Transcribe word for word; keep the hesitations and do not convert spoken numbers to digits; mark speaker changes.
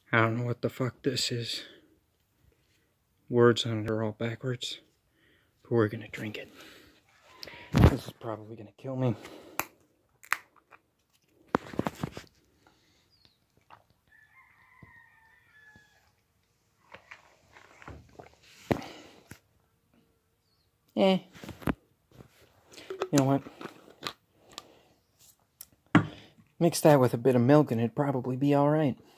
Speaker 1: I don't know what the fuck this is. Words on it are all backwards. But we're gonna drink it. This is probably gonna kill me. Eh. You know what? Mix that with a bit of milk and it'd probably be alright.